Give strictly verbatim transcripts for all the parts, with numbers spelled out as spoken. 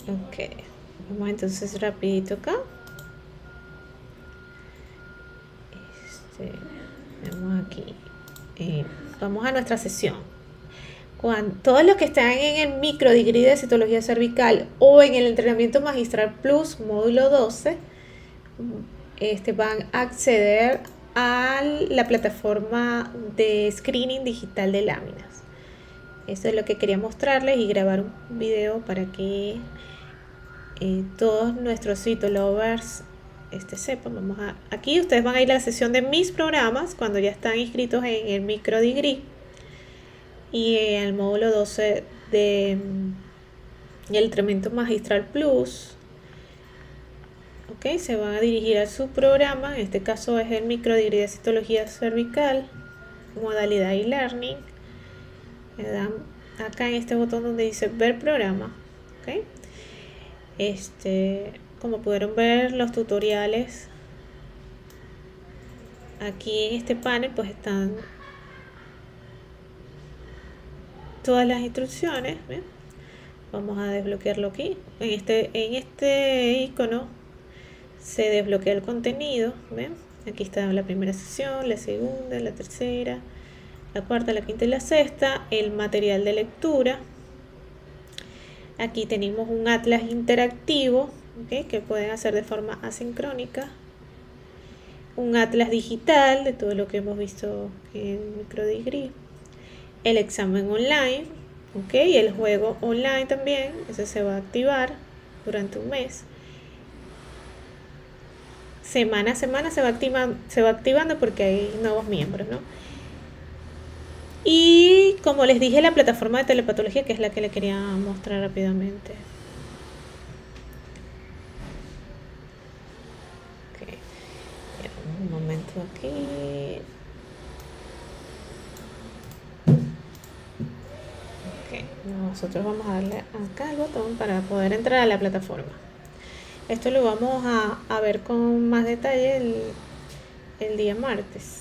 Ok, vamos entonces rapidito acá. Este, vamos aquí. Eh, vamos a nuestra sesión. Cuando, todos los que están en el micro degree de citología cervical o en el entrenamiento magistral plus módulo doce, este, van a acceder a la plataforma de screening digital de láminas. Eso es lo que quería mostrarles y grabar un video para que eh, todos nuestros citolovers este, sepan. Vamos a, aquí ustedes van a ir a la sesión de mis programas cuando ya están inscritos en el micro degree y en el módulo doce de y el entrenamiento magistral plus. Ok, se van a dirigir a su programa, en este caso es el micro degree de citología cervical, modalidad e-learning. Le dan acá en este botón donde dice ver programa. Ok, este, como pudieron ver los tutoriales aquí en este panel, pues están todas las instrucciones. ¿Ven? Vamos a desbloquearlo aquí. En este, en este icono se desbloquea el contenido. ¿Ven? Aquí está la primera sesión, la segunda, la tercera, la cuarta, la quinta y la sexta. El material de lectura. Aquí tenemos un atlas interactivo, ¿okay? Que pueden hacer de forma asincrónica. Un atlas digital de todo lo que hemos visto en microdegree. El examen online, ¿okay? El juego online también, ese se va a activar durante un mes. Semana a semana se va activando, se va activando porque hay nuevos miembros, ¿no? Y como les dije, la plataforma de telepatología, que es la que le quería mostrar rápidamente. Okay. Un momento aquí. Okay. Nosotros vamos a darle acá el botón para poder entrar a la plataforma. Esto lo vamos a, a ver con más detalle el, el día martes.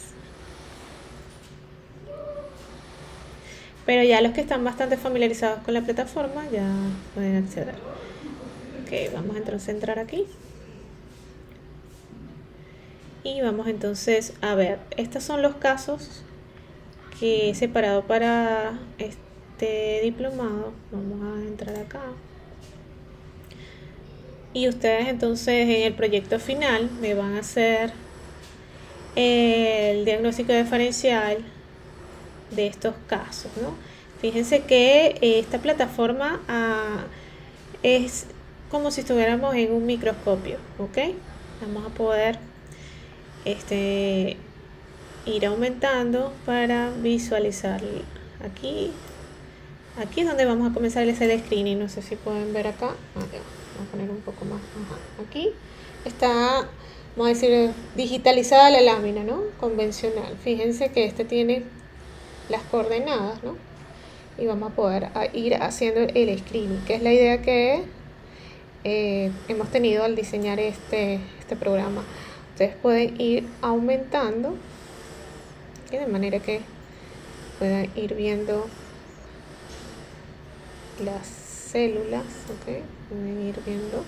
Pero ya los que están bastante familiarizados con la plataforma ya pueden acceder. Ok, vamos entonces a entrar aquí. Y vamos entonces a ver, estos son los casos que he separado para este diplomado. Vamos a entrar acá. Y ustedes entonces en el proyecto final me van a hacer el diagnóstico diferencial de estos casos, ¿no? Fíjense que esta plataforma ah, es como si estuviéramos en un microscopio, ¿ok? Vamos a poder este, ir aumentando para visualizar aquí. Aquí es donde vamos a comenzar a hacer el screening. No sé si pueden ver acá. Ah, vamos a poner un poco más. Ajá. Aquí está, vamos a decir, digitalizada la lámina, ¿no? Convencional. Fíjense que este tiene las coordenadas, ¿no? Y vamos a poder ir haciendo el screening, que es la idea que eh, hemos tenido al diseñar este, este programa. Ustedes pueden ir aumentando, ¿sí? De manera que puedan ir viendo las células, ¿okay? Pueden ir viendo.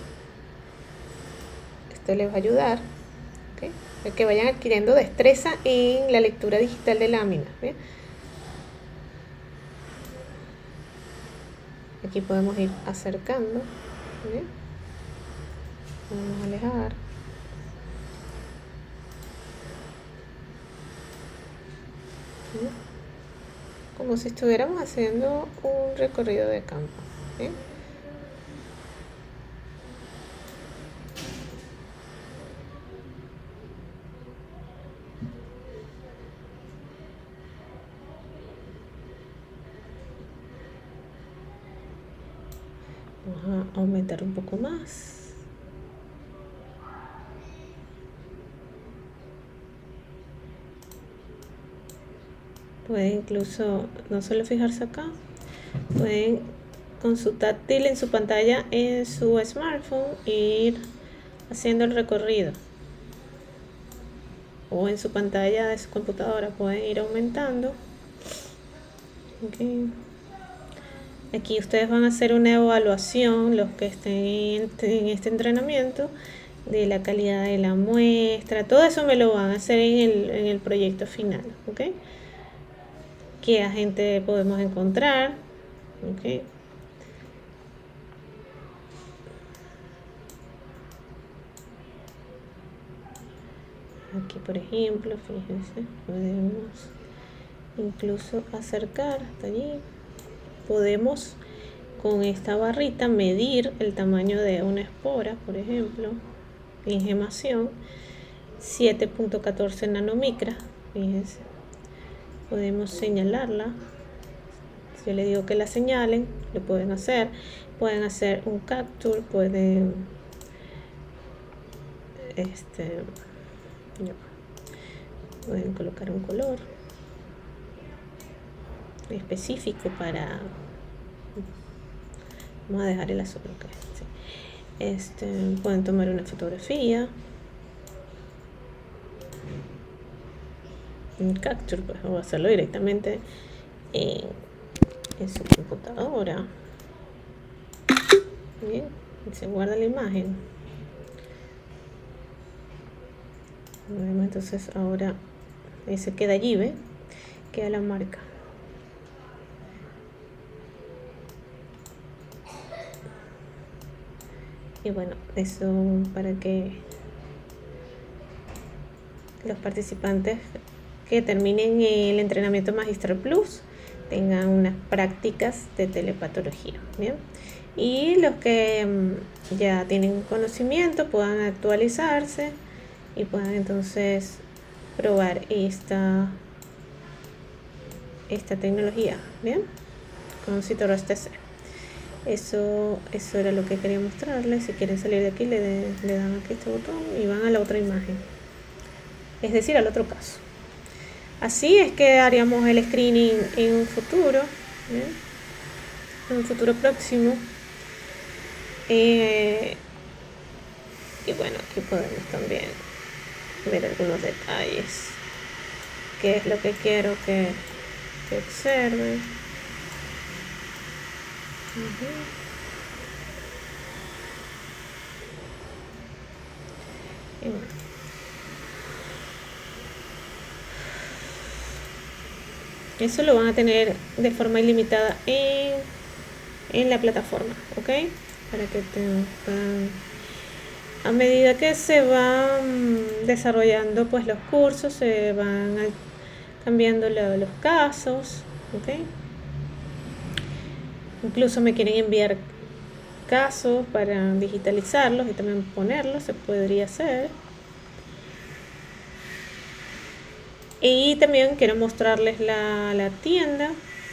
Esto les va a ayudar, ¿okay? A que vayan adquiriendo destreza en la lectura digital de láminas, ¿bien? Aquí podemos ir acercando, ¿bien? Vamos a alejar. ¿Bien? Como si estuviéramos haciendo un recorrido de campo, ¿bien? Vamos a aumentar un poco más. Pueden incluso no solo fijarse acá, pueden con su táctil en su pantalla en su smartphone ir haciendo el recorrido, o en su pantalla de su computadora pueden ir aumentando. Okay. Aquí ustedes van a hacer una evaluación, los que estén en este entrenamiento, de la calidad de la muestra. Todo eso me lo van a hacer en el, en el proyecto final, ¿ok? ¿Qué agente podemos encontrar? ¿Ok? Aquí, por ejemplo, fíjense, podemos incluso acercar hasta allí. Podemos con esta barrita medir el tamaño de una espora, por ejemplo, en gemación, siete punto catorce nanomicras, fíjense. Podemos señalarla. Si yo le digo que la señalen, lo pueden hacer. Pueden hacer un capture, pueden este pueden colocar un color específico para, vamos a dejar el azul, okay, sí. Este, pueden tomar una fotografía, un capture, pues, o hacerlo directamente en, en su computadora. Bien, y se guarda la imagen. Bueno, entonces ahora se queda allí, ¿ve? Queda la marca. Y bueno, eso para que los participantes que terminen el entrenamiento Magistral Plus tengan unas prácticas de telepatología, ¿bien? Y los que um, ya tienen conocimiento puedan actualizarse y puedan entonces probar esta esta tecnología, ¿bien? Con Citoros T C. Eso, eso era lo que quería mostrarles. Si quieren salir de aquí, le, de, le dan aquí este botón y van a la otra imagen, es decir, al otro caso. Así es que haríamos el screening en un futuro, ¿bien? En un futuro próximo. Eh, y bueno, aquí podemos también ver algunos detalles. ¿Qué es lo que quiero que, que observen? Uh-huh. Y bueno. Eso lo van a tener de forma ilimitada en, en la plataforma, ¿ok? Para que tengan, a medida que se van desarrollando pues los cursos, se van cambiando lo, los casos, ¿ok? Incluso me quieren enviar casos para digitalizarlos y también ponerlos, se podría hacer. Y también quiero mostrarles la, la tienda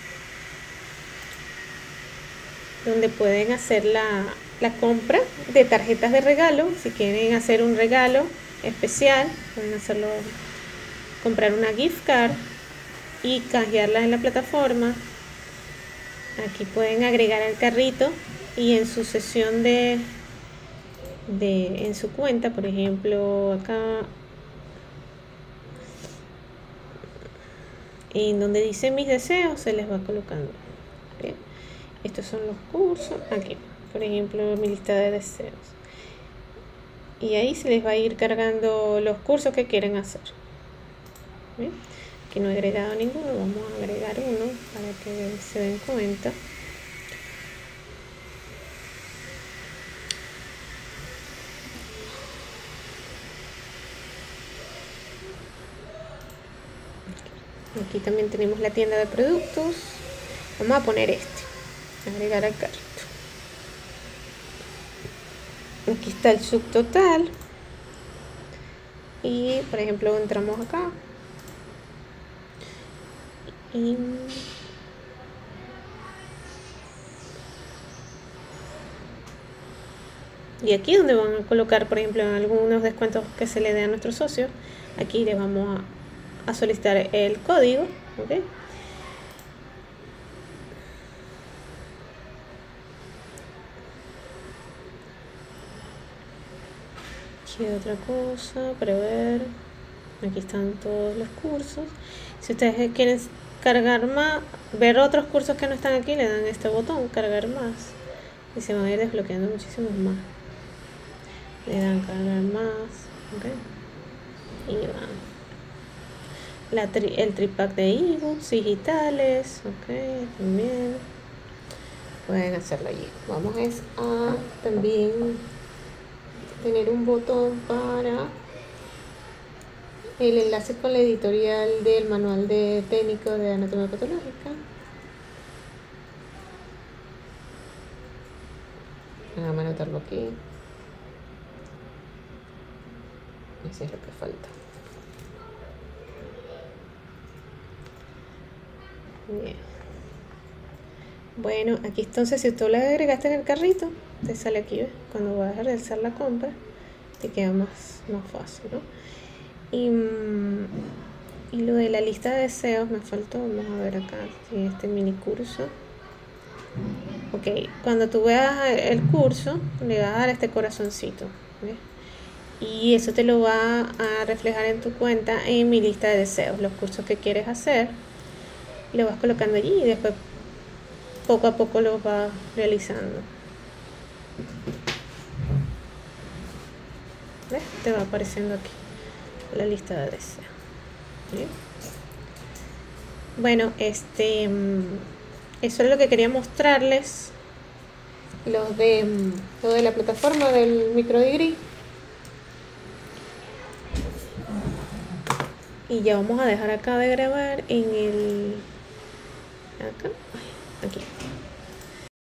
donde pueden hacer la, la compra de tarjetas de regalo. Si quieren hacer un regalo especial, pueden hacerlo, comprar una gift card y canjearla en la plataforma. Aquí pueden agregar al carrito y en su sesión de, de en su cuenta, por ejemplo, acá en donde dice mis deseos, se les va colocando. Bien. Estos son los cursos. Aquí, por ejemplo, mi lista de deseos. Y ahí se les va a ir cargando los cursos que quieren hacer. Bien. Aquí no he agregado ninguno, vamos a agregar uno para que se den cuenta. Aquí también tenemos la tienda de productos. Vamos a poner este, agregar al carrito. Aquí está el subtotal. Y por ejemplo entramos acá. Y Y aquí donde van a colocar, por ejemplo, algunos descuentos que se le den a nuestros socios, aquí les vamos a, a solicitar el código, ¿ok? ¿Qué otra cosa? Prever. Aquí están todos los cursos. Si ustedes quieren cargar más, ver otros cursos que no están aquí, le dan este botón, cargar más, y se van a ir desbloqueando muchísimos más. Le dan cargar más, ok, y van. La tri el tripack de ebooks digitales, ok, también pueden hacerlo allí. Vamos a también tener un botón para el enlace con la editorial del manual de técnico de anatomía patológica. Vamos a anotarlo aquí. Eso es lo que falta. Bien. Bueno, aquí entonces si tú la agregaste en el carrito, te sale aquí, ¿ves? Cuando vas a realizar la compra, te queda más, más fácil, ¿no? Y, y lo de la lista de deseos me faltó, vamos a ver acá, en este mini curso. Ok, cuando tú veas el curso, le vas a dar este corazoncito, ¿ves? Y eso te lo va a reflejar en tu cuenta en mi lista de deseos, los cursos que quieres hacer, lo vas colocando allí y después poco a poco lo vas realizando. ¿Ves? Te va apareciendo aquí la lista de deseos. ¿Bien? Bueno, este eso es lo que quería mostrarles, lo de, lo de la plataforma del microdegree. Y ya vamos a dejar acá de grabar en el acá aquí